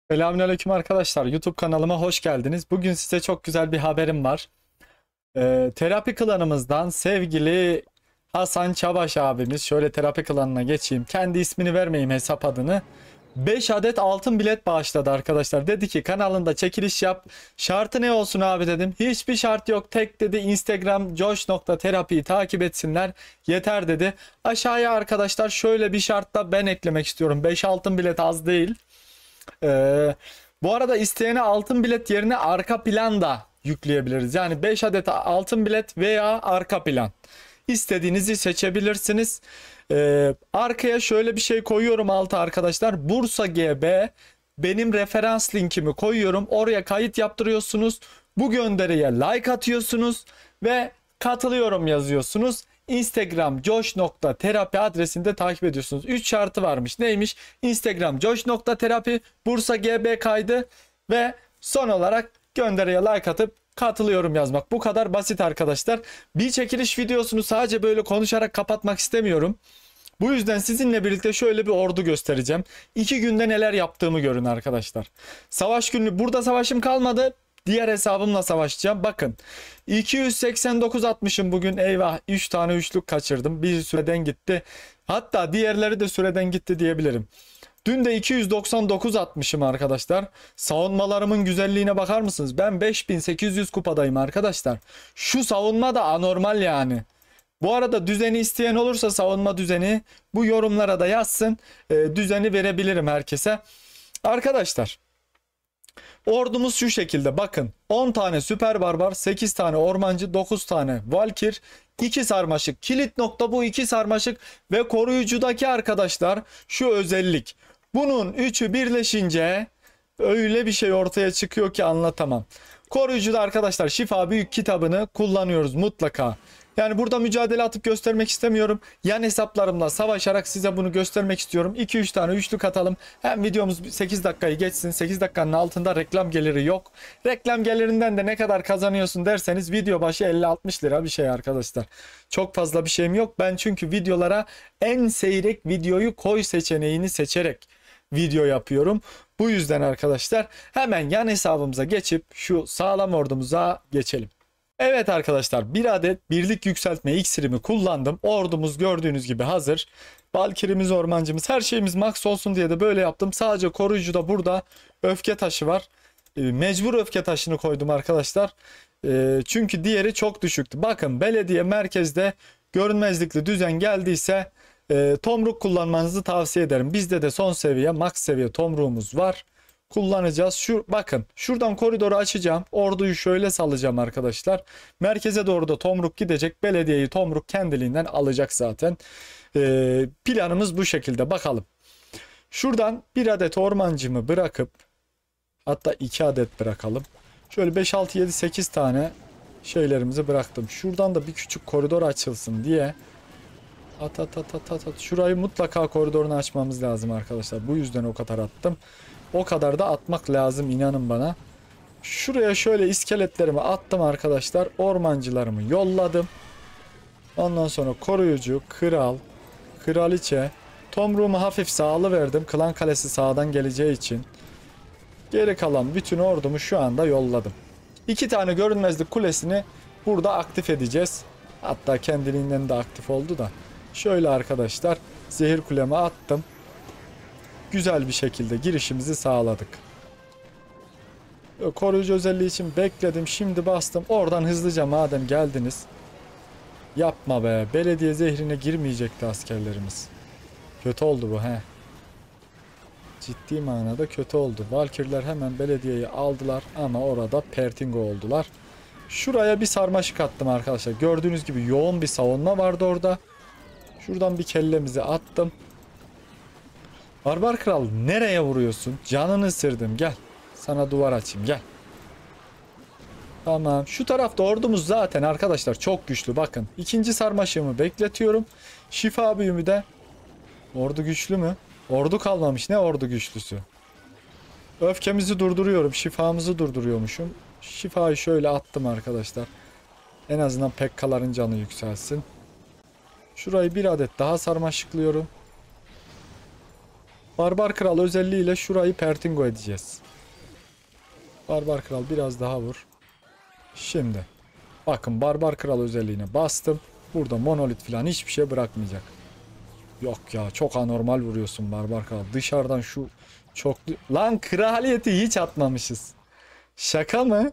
Selamünaleyküm arkadaşlar. YouTube kanalıma hoş geldiniz. Bugün size çok güzel bir haberim var. Terapi klanımızdan sevgili Hasan Çabaş abimiz, şöyle terapi klanına geçeyim. Kendi ismini vermeyeyim, hesap adını. 5 adet altın bilet bağışladı arkadaşlar. Dedi ki kanalında çekiliş yap. Şartı ne olsun abi dedim. Hiçbir şart yok. Tek dedi Instagram josh.terapiyi takip etsinler. Yeter dedi. Aşağıya arkadaşlar şöyle bir şartla ben eklemek istiyorum. 5 altın bilet az değil. Ee, Bu arada isteyene altın bilet yerine arka plan da yükleyebiliriz. Yani 5 adet altın bilet veya arka plan. İstediğinizi seçebilirsiniz. Arkaya şöyle bir şey koyuyorum altı arkadaşlar. Bursa GB benim referans linkimi koyuyorum. Oraya kayıt yaptırıyorsunuz. Bu gönderiye like atıyorsunuz ve katılıyorum yazıyorsunuz. Instagram josh.terapi adresinde takip ediyorsunuz. 3 şartı varmış. Neymiş? Instagram josh.terapi, Bursa GB kaydı ve son olarak gönderiye like atıp katılıyorum yazmak. Bu kadar basit arkadaşlar. Bir çekiliş videosunu sadece böyle konuşarak kapatmak istemiyorum. Bu yüzden sizinle birlikte şöyle bir ordu göstereceğim. 2 günde neler yaptığımı görün arkadaşlar. Savaş günü burada savaşım kalmadı. Diğer hesabımla savaşacağım. Bakın 289 atmışım bugün. Eyvah 3 tane üçlük kaçırdım. Bir süreden gitti. Hatta diğerleri de süreden gitti diyebilirim. Dün de 299 atmışım arkadaşlar. Savunmalarımın güzelliğine bakar mısınız? Ben 5800 kupadayım arkadaşlar. Şu savunma da anormal yani. Bu arada düzeni isteyen olursa savunma düzeni bu yorumlara da yazsın. Düzeni verebilirim herkese. Arkadaşlar ordumuz şu şekilde bakın. 10 tane süper barbar, 8 tane ormancı, 9 tane valkir, 2 sarmaşık. Kilit nokta bu 2 sarmaşık ve koruyucudaki arkadaşlar şu özellik. Bunun üçü birleşince öyle bir şey ortaya çıkıyor ki anlatamam. Koruyucuda arkadaşlar şifa büyük kitabını kullanıyoruz mutlaka. Yani burada mücadele atıp göstermek istemiyorum. Yan hesaplarımla savaşarak size bunu göstermek istiyorum. 2-3 tane üçlük atalım. Hem videomuz 8 dakikayı geçsin. 8 dakikanın altında reklam geliri yok. Reklam gelirinden de ne kadar kazanıyorsun derseniz video başı 50-60 lira bir şey arkadaşlar. Çok fazla bir şeyim yok. Ben çünkü videolara en seyrek videoyu koy seçeneğini seçerek video yapıyorum. Bu yüzden arkadaşlar hemen yan hesabımıza geçip şu sağlam ordumuza geçelim. Evet arkadaşlar, bir adet birlik yükseltme iksirimi kullandım. Ordumuz gördüğünüz gibi hazır. Valkirimiz, ormancımız, her şeyimiz max olsun diye de böyle yaptım. Sadece koruyucuda burada öfke taşı var. Mecbur öfke taşını koydum arkadaşlar. Çünkü diğeri çok düşüktü. Bakın belediye merkezde görünmezlikli düzen geldiyse tomruk kullanmanızı tavsiye ederim. Bizde de son seviye max seviye tomruğumuz var. Kullanacağız. Bakın şuradan koridoru açacağım. Orduyu şöyle salacağım arkadaşlar. Merkeze doğru da tomruk gidecek. Belediyeyi tomruk kendiliğinden alacak zaten. Planımız bu şekilde. Bakalım. Şuradan bir adet ormancımı bırakıp hatta 2 adet bırakalım. Şöyle 5, 6, 7, 8 tane şeylerimizi bıraktım. Şuradan da bir küçük koridor açılsın diye at. Şurayı mutlaka koridorunu açmamız lazım arkadaşlar. Bu yüzden o kadar attım. O kadar da atmak lazım, inanın bana. Şuraya şöyle iskeletlerimi attım arkadaşlar. Ormancılarımı yolladım. Ondan sonra koruyucu, kral, kraliçe. Tomruğumu hafif sağlı verdim. Klan kalesi sağdan geleceği için. Geri kalan bütün ordumu şu anda yolladım. 2 tane görünmezlik kulesini burada aktif edeceğiz. Hatta kendiliğinden de aktif oldu da. Şöyle arkadaşlar zehir kulemi attım. Güzel bir şekilde girişimizi sağladık. Koruyucu özelliği için bekledim. Şimdi bastım. Oradan hızlıca madem geldiniz. Yapma be. Belediye zehrine girmeyecekti askerlerimiz. Kötü oldu bu he. Ciddi manada kötü oldu. Valkürler hemen belediyeyi aldılar ama orada pertingo oldular. Şuraya bir sarmaşık attım arkadaşlar. Gördüğünüz gibi yoğun bir savunma vardı orada. Şuradan bir kellemizi attım. Barbar kral nereye vuruyorsun? Canını ısırdım, gel. Sana duvar açayım, gel. Tamam. Şu tarafta ordumuz zaten arkadaşlar çok güçlü. Bakın. İkinci sarmaşığımı bekletiyorum. Şifa büyümü de. Ordu güçlü mü? Ordu kalmamış. Ne ordu güçlüsü? Öfkemizi durduruyorum. Şifamızı durduruyormuşum. Şifayı şöyle attım arkadaşlar. En azından Pekkaların canı yükselsin. Şurayı bir adet daha sarmaşıklıyorum. Barbar Kral özelliğiyle şurayı pertingo edeceğiz. Barbar Kral biraz daha vur. Şimdi. Bakın Barbar Kral özelliğine bastım. Burada monolit falan hiçbir şey bırakmayacak. Yok ya, çok anormal vuruyorsun Barbar Kral. Dışarıdan şu çok... Lan kraliyeti hiç atmamışız. Şaka mı?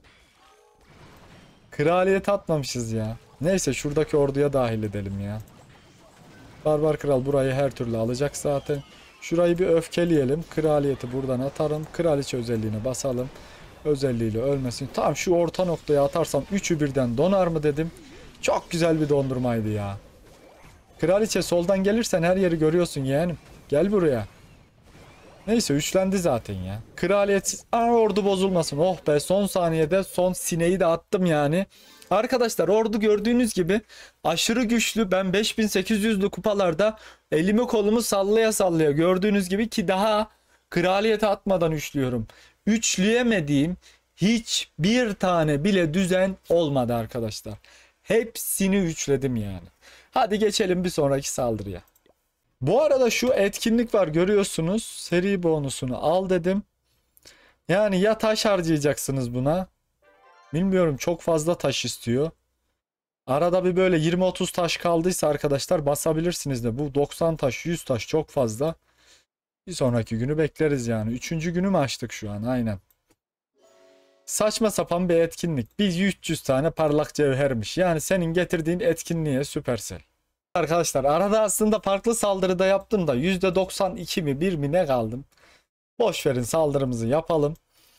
Kraliyeti atmamışız ya. Neyse şuradaki orduya dahil edelim ya. Barbar Kral burayı her türlü alacak zaten. Şurayı bir öfkeleyelim. Kraliyeti buradan atarım. Kraliçe özelliğine basalım. Özelliğiyle ölmesin. Tam şu orta noktaya atarsam üçü birden donar mı dedim. Çok güzel bir dondurmaydı ya. Kraliçe soldan gelirsen her yeri görüyorsun yeğenim. Gel buraya. Neyse üçlendi zaten ya. Kraliyet ordu bozulmasın. Oh be, son saniyede son sineği de attım yani. Arkadaşlar ordu gördüğünüz gibi aşırı güçlü. Ben 5800'lü kupalarda elimi kolumu sallaya sallaya gördüğünüz gibi ki daha kraliyete atmadan üçlüyorum. Üçleyemediğim hiçbir tane bile düzen olmadı arkadaşlar. Hepsini üçledim yani. Hadi geçelim bir sonraki saldırıya. Bu arada şu etkinlik var, görüyorsunuz. Seri bonusunu al dedim. Yani ya taş harcayacaksınız buna. Bilmiyorum, çok fazla taş istiyor. Arada bir böyle 20-30 taş kaldıysa arkadaşlar basabilirsiniz de. Bu 90 taş 100 taş çok fazla. Bir sonraki günü bekleriz yani. Üçüncü günü mü açtık şu an? Aynen. Saçma sapan bir etkinlik. Bir 300 tane parlak cevhermiş. Yani senin getirdiğin etkinliğe Supercell. Arkadaşlar arada aslında farklı saldırıda yaptım da %92 mi 1 mi ne kaldım. Boş verin, saldırımızı yapalım.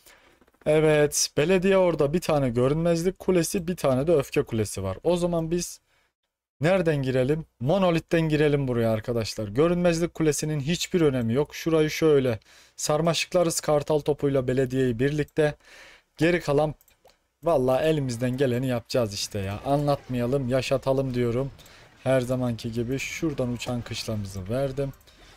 Evet, belediye orada bir tane görünmezlik kulesi, bir tane de öfke kulesi var. O zaman biz nereden girelim? Monolith'ten girelim buraya arkadaşlar. Görünmezlik kulesinin hiçbir önemi yok. Şurayı şöyle sarmaşıklarız kartal topuyla belediyeyi birlikte. Geri kalan vallahi elimizden geleni yapacağız işte ya. Anlatmayalım, yaşatalım diyorum. Her zamanki gibi şuradan uçan kışlamızı verdim.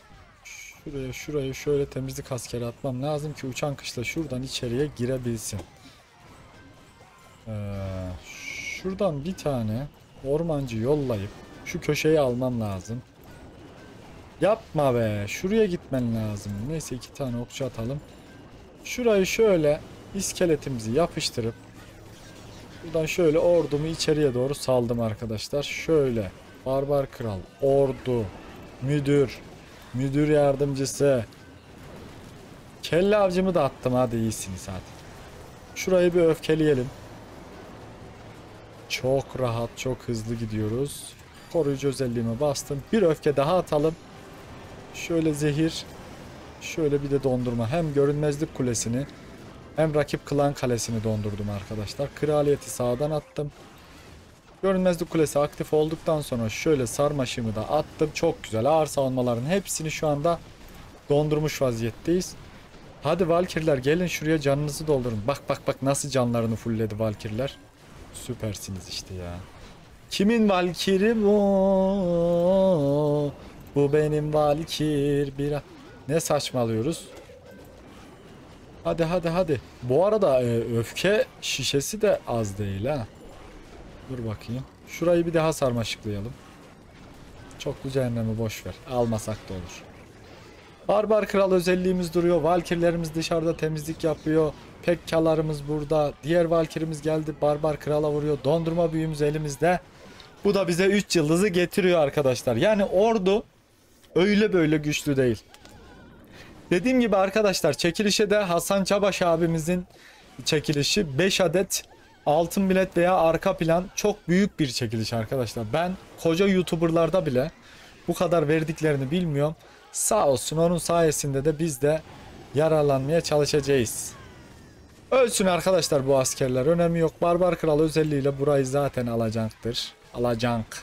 Şuraya şöyle temizlik askeri atmam lazım ki uçan kışla şuradan içeriye girebilsin. Şuradan bir tane ormancı yollayıp şu köşeyi almam lazım. Yapma be, şuraya gitmen lazım. Neyse 2 tane okçu atalım. Şurayı şöyle iskeletimizi yapıştırıp buradan şöyle ordumu içeriye doğru saldım arkadaşlar. Şöyle Barbar Kral, ordu, müdür yardımcısı, kelle avcımı da attım, hadi iyisiniz hadi. Şurayı bir öfkeleyelim. Çok rahat, çok hızlı gidiyoruz. Koruyucu özelliğime bastım. Bir öfke daha atalım. Şöyle zehir, şöyle bir de dondurma. Hem görünmezlik kulesini hem rakip klan kalesini dondurdum arkadaşlar. Kraliyeti sağdan attım. Görünmezlik kulesi aktif olduktan sonra şöyle sarmaşığımı da attım. Çok güzel, ağır savunmaların hepsini şu anda dondurmuş vaziyetteyiz. Hadi Valkyrler gelin şuraya, canınızı doldurun. Bak nasıl canlarını fullledi Valkyrler. Süpersiniz işte ya. Kimin Valkyri bu? Bu benim Valkyr bir. Ne saçmalıyoruz? Hadi. Bu arada öfke şişesi de az değil ha. Dur bakayım. Şurayı bir daha sarmaşıklayalım. Çoklu cehennemi boş ver. Almasak da olur. Barbar Kral özelliğimiz duruyor. Valkyrlerimiz dışarıda temizlik yapıyor. Pekkalarımız burada. Diğer Valkyrimiz geldi. Barbar Kral'a vuruyor. Dondurma büyümüz elimizde. Bu da bize 3 yıldızı getiriyor arkadaşlar. Yani ordu öyle böyle güçlü değil. Dediğim gibi arkadaşlar, çekilişe de Hasan Çabaş abimizin çekilişi 5 adet altın bilet veya arka plan, çok büyük bir çekiliş arkadaşlar. Ben koca YouTuber'larda bile bu kadar verdiklerini bilmiyorum. Sağ olsun, onun sayesinde de biz de yararlanmaya çalışacağız. Ölsün arkadaşlar bu askerler, önemi yok. Barbar Kral özelliğiyle burayı zaten alacaktır. Alacak.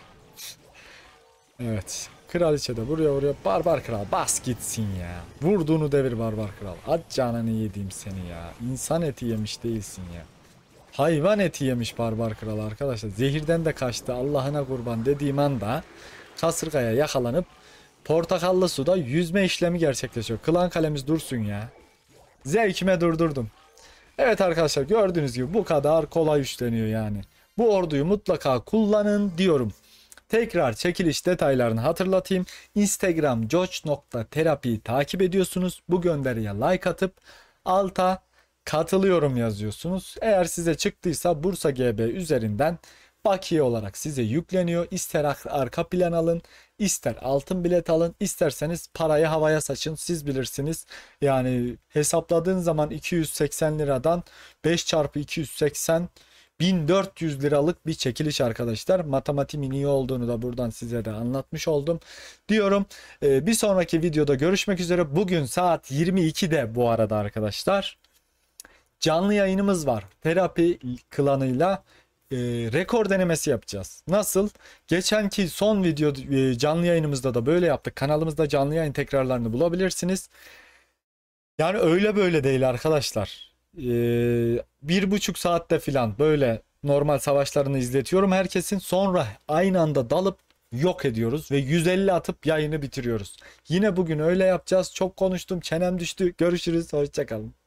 Evet. Kraliçe de buraya vuruyor. Barbar Kral bas gitsin ya. Vurduğunu devir Barbar Kral. At canını yediğim seni ya. İnsan eti yemiş değilsin ya. Hayvan eti yemiş Barbar Kral arkadaşlar. Zehirden de kaçtı, Allah'ına kurban dediğim anda kasırgaya yakalanıp portakallı suda yüzme işlemi gerçekleşiyor. Klan kalemiz dursun ya. Zevkime durdurdum. Evet arkadaşlar, gördüğünüz gibi bu kadar kolay işleniyor yani. Bu orduyu mutlaka kullanın diyorum. Tekrar çekiliş detaylarını hatırlatayım. Instagram coach.terapiyi takip ediyorsunuz. Bu gönderiye like atıp alta katılıyorum yazıyorsunuz. Eğer size çıktıysa Bursa GB üzerinden bakiye olarak size yükleniyor. İster arka plan alın, ister altın bilet alın, isterseniz parayı havaya saçın, siz bilirsiniz. Yani hesapladığın zaman 280 liradan 5 çarpı 280 1400 liralık bir çekiliş arkadaşlar. Matematiğimin iyi olduğunu da buradan size de anlatmış oldum diyorum. Bir sonraki videoda görüşmek üzere. Bugün saat 22'de bu arada arkadaşlar canlı yayınımız var. Terapi klanıyla rekor denemesi yapacağız. Nasıl? Geçenki son video canlı yayınımızda da böyle yaptık. Kanalımızda canlı yayın tekrarlarını bulabilirsiniz. Yani öyle böyle değil arkadaşlar. 1,5 saatte filan böyle normal savaşlarını izletiyorum herkesin. Sonra aynı anda dalıp yok ediyoruz ve 150 atıp yayını bitiriyoruz. Yine bugün öyle yapacağız. Çok konuştum, çenem düştü. Görüşürüz. Hoşça kalın.